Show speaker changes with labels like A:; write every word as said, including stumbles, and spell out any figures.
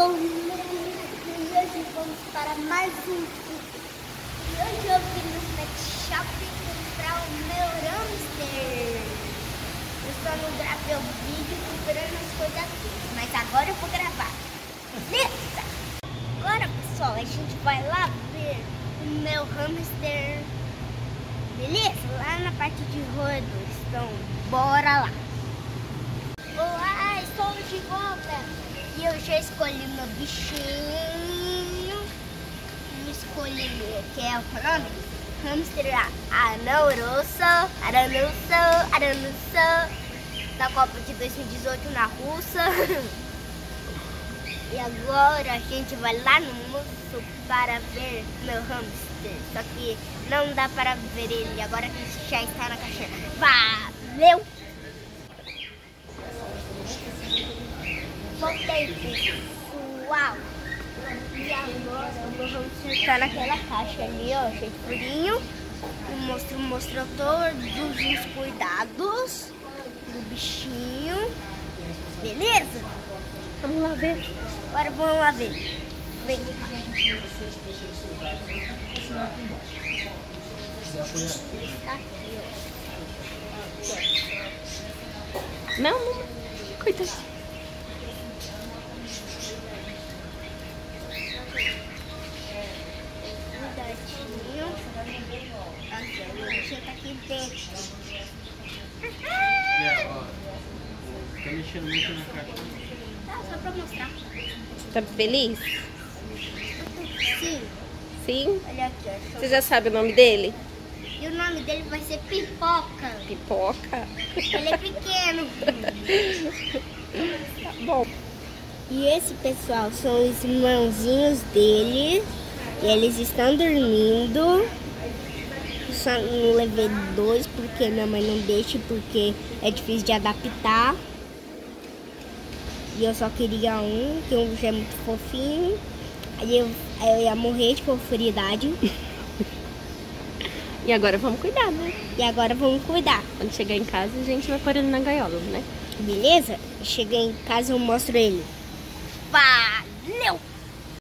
A: Bom, hoje vamos para mais um vídeo. E hoje eu vim no pet shop comprar o meu hamster. Eu só não gravei o vídeo comprando as coisas aqui, mas agora eu vou gravar. Beleza? Agora, pessoal, a gente vai lá ver o meu hamster. Beleza? Lá na parte de rodos. Então, bora lá. Olá, estamos de volta. E eu já escolhi meu bichinho. Escolhi, que é o nome? Hamster Aranusso, Aranusso, Aranusso, da Copa de dois mil e dezoito na Rússia. E agora a gente vai lá no moço para ver meu hamster. Só que não dá para ver ele agora que ele já está na caixinha. Valeu! Voltei, pessoal. E agora eu vou insertar naquela caixa ali, ó, cheio de furinho. O monstro mostrou todos os cuidados do bichinho. Beleza? Vamos lá ver. Agora vamos lá ver. Vem cá. Tá aqui, ó.
B: Não, não. Coitadinho.
A: Tá aqui dentro.
C: É, ó, tá mexendo muito na caixa.
A: Tá, só pra mostrar.
B: Tá feliz?
A: Sim.
B: Sim?
A: Olha aqui, ó.
B: Você já sabe o nome dele?
A: E o nome dele vai ser Pipoca.
B: Pipoca?
A: Ele é pequeno.
B: Tá bom.
A: E esse, pessoal, são os irmãozinhos dele. E eles estão dormindo. Só não levei dois porque minha mãe não deixa, porque é difícil de adaptar. E eu só queria um, que um já é muito fofinho. Aí eu, aí eu ia morrer de fofuridade.
B: E agora vamos cuidar, né?
A: E agora vamos cuidar.
B: Quando chegar em casa, a gente vai pôr ele na gaiola, né?
A: Beleza? Cheguei em casa e eu mostro ele. Pá!